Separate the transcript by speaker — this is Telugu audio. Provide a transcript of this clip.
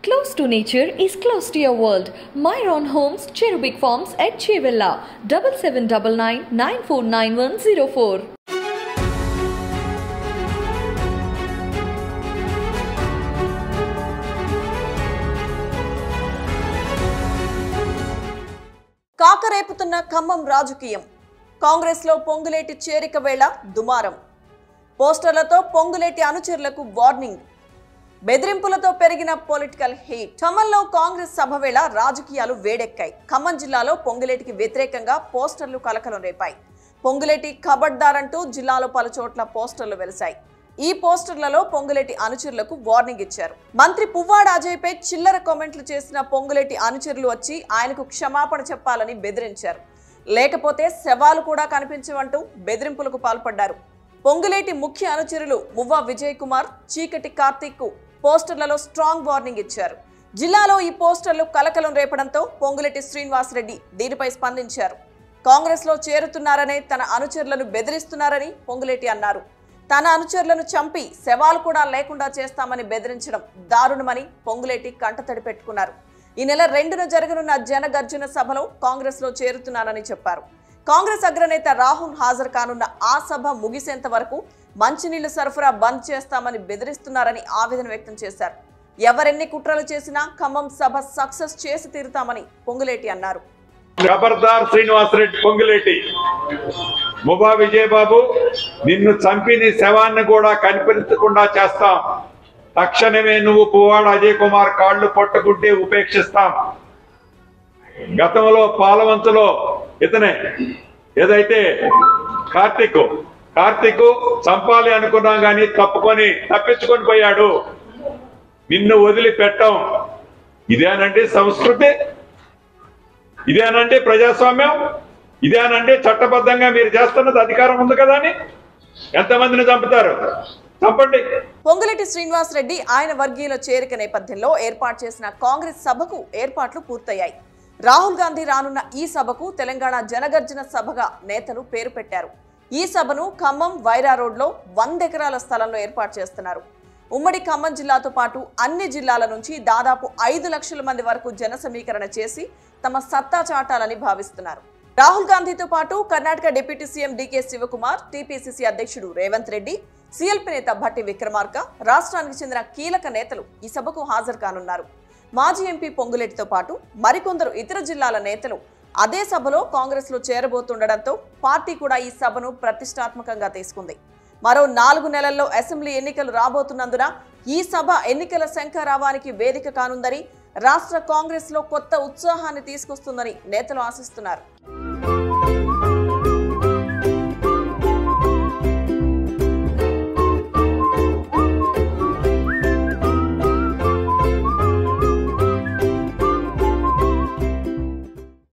Speaker 1: Close to nature is close to your world. Myron Homes, Cherubic Farms at Chevilla, 7799 949104.
Speaker 2: కాకరేపుతున్న Khammam రాజకీయం. కాంగ్రెస్ లో పొంగులేటి చేరిక వేళ దుమారం. పోస్టర్లతో పొంగులేటి అనుచరులకు వార్నింగ్. బెదిరింపులతో పెరిగిన పొలిటికల్ హీట్. ఖమ్మంలో కాంగ్రెస్ సభ వేళ రాజకీయాలు వేడెక్కాయి. ఖమ్మం జిల్లాలో పొంగులేటికి వ్యతిరేకంగా పోస్టర్లు కలకలం రేపాయి. పొంగులేటి ఖబర్దార్ అంటూ జిల్లాలో పలుచోట్ల పోస్టర్లు వెలిశాయి. ఈ పోస్టర్లలో పొంగులేటి అనుచరులకు వార్నింగ్ ఇచ్చారు. మంత్రి పువ్వాడ అజయ్ పై చిల్లర కామెంట్లు చేసిన పొంగులేటి అనుచరులు వచ్చి ఆయనకు క్షమాపణ చెప్పాలని బెదిరించారు. లేకపోతే శవాలు కూడా కనిపించవంటూ బెదిరింపులకు పాల్పడ్డారు. పొంగులేటి ముఖ్య అనుచరులు మువ్వ విజయ్ కుమార్, చీకటి కార్తీక్ కు పోస్టర్లలో స్ట్రాంగ్ వార్నింగ్ ఇచ్చారు. జిల్లాలో ఈ పోస్టర్లు కలకలం రేపడంతో పొంగులేటి శ్రీనివాస్ రెడ్డి దీనిపై స్పందించారు. కాంగ్రెస్ లో చేరుతున్నారనే తన అనుచరులను బెదిరిస్తున్నారని పొంగులేటి అన్నారు. తన అనుచరులను చంపి శవాలు కూడా లేకుండా చేస్తామని బెదిరించడం దారుణమని పొంగులేటి కంటతడి పెట్టుకున్నారు. ఈ నెల 2న జరగనున్న జనగర్జన సభలో కాంగ్రెస్ లో చేరుతున్నానని చెప్పారు. కాంగ్రెస్ అగ్రనేత రాహుల్ హాజరు కానున్న ఆ సభ ముగిసేంత వరకు మంచినీళ్లు సరఫరా బంద్ చేస్తామని బెదిరిస్తున్నారని ఆవేదన వ్యక్తం చేశారు. ఎవరెన్ని కుట్రలు చేసినా ఖమ్మం సభ సక్సెస్ చేసి తీరుతామని పొంగులేటి అన్నారు.
Speaker 3: ఖబర్దార్ శ్రీనివాస్ రెడ్డి పొంగులేటి, ముభా విజయబాబు, నిన్ను చంపి నీ శవాన్ని కూడా కనిపించకుండా చేస్తాం. తక్షణమే నువ్వు పువ్వాడ అజయ్ కుమార్ కాళ్ళు పట్టుకుంటే ఉపేక్షిస్తాం. గతంలో పాలవంతులో ఇతనే ఏదైతే కార్తీక్ చంపాలి అనుకున్నాం కానీ తప్పించుకొని పోయాడు. నిన్ను వదిలిపెట్టాం. ఇదేనండి సంస్కృతి, ఇదేనండి ప్రజాస్వామ్యం, ఇదేనండి చట్టబద్ధంగా మీరు చేస్తున్నది అధికారం ఉంది కదా అని ఎంతమందిని చంపుతారు? చంపండి.
Speaker 2: పొంగులేటి శ్రీనివాస్ రెడ్డి ఆయన వర్గీయుల చేరిక నేపథ్యంలో ఏర్పాటు చేసిన కాంగ్రెస్ సభకు ఏర్పాట్లు పూర్తయ్యాయి. రాహుల్ గాంధీ రానున్న ఈ సభకు తెలంగాణ జనగర్జన సభగా నేతలు పేరు పెట్టారు. ఈ సభను ఖమ్మం వైరా రోడ్లో 100 ఎకరాల స్థలంలో ఏర్పాటు చేస్తున్నారు. ఉమ్మడి ఖమ్మం జిల్లాతో పాటు అన్ని జిల్లాల నుంచి దాదాపు 5 లక్షల మంది వరకు జన సమీకరణ చేసి తమ సత్తా చాటాలని భావిస్తున్నారు. రాహుల్ గాంధీతో పాటు Karnataka deputy CM DK Shivakumar, TPCC అధ్యక్షుడు రేవంత్ రెడ్డి, సీఎల్పీ నేత భట్టి విక్రమార్క, రాష్ట్రానికి చెందిన కీలక నేతలు ఈ సభకు హాజరు కానున్నారు. మాజీ ఎంపీ పొంగులేటితో పాటు మరికొందరు ఇతర జిల్లాల నేతలు అదే సభలో కాంగ్రెస్ లో చేరబోతుండటంతో పార్టీ కూడా ఈ సభను ప్రతిష్టాత్మకంగా తీసుకుంది. మరో 4 నెలల్లో అసెంబ్లీ ఎన్నికలు రాబోతున్నందున ఈ సభ ఎన్నికల శంఖారావానికి వేదిక కానుందని, రాష్ట్ర కాంగ్రెస్ లో కొత్త ఉత్సాహాన్ని తీసుకొస్తుందని నేతలు ఆశిస్తున్నారు.